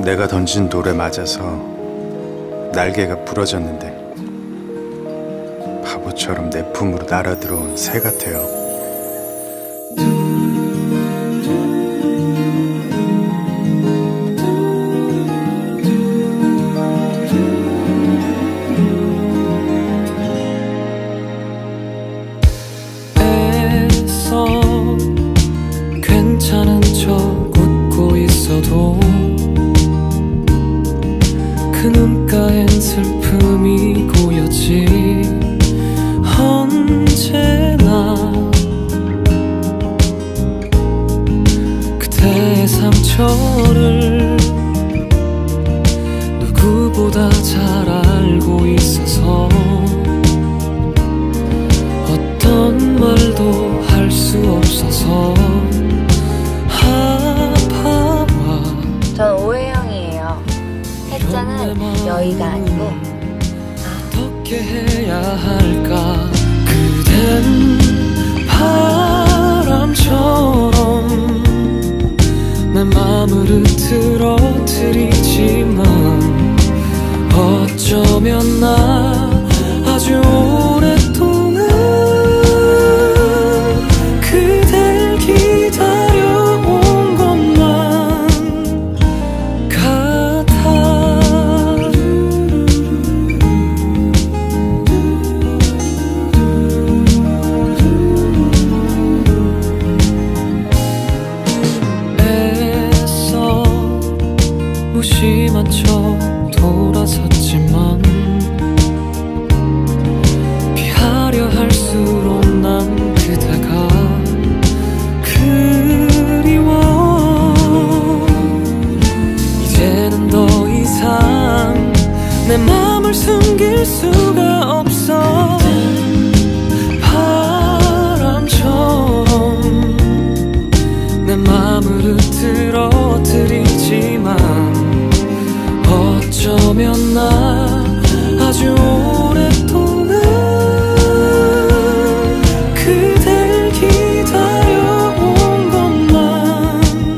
내가 던진 돌에 맞아서 날개가 부러졌는데 바보처럼 내 품으로 날아들어온 새 같아요. 애써 괜찮은 척 웃고 있어도 그 눈가엔 슬픔이 고였지. 언제나 그대의 상처를 누구보다 잘 알고 있어서 어떤 말도 할 수 없어서 아파와. 전 오해영이에요. 해자는 여의가 아니고. 어떻게 해야 할까? 그댄 바람처럼 내 맘을 흐트러뜨리지만 어쩌면 나 아주 오랫동안 그댈 기다려온 것만 같아. 애써 무심한 척 돌아섰지만 피하려 할수록 난 그대가 그리워. 이제는 더 이상 내 맘을 숨길 수가 없어. 바람처럼 내 맘을 흐트러뜨리지만 어쩌면 나 아주 오랫동안 그댈 기다려온 것만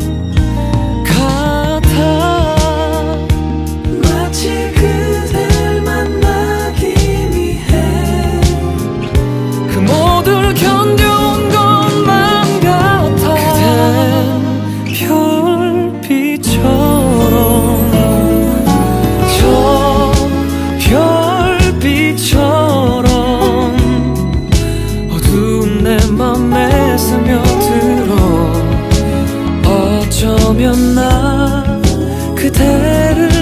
같아. 마치 그댈 만나기 위해 그 모두를 견뎌온 것만 같아. 그댄 별빛처럼 별빛처럼 어두운 내 맘에 스며들어. 어쩌면 나 그대를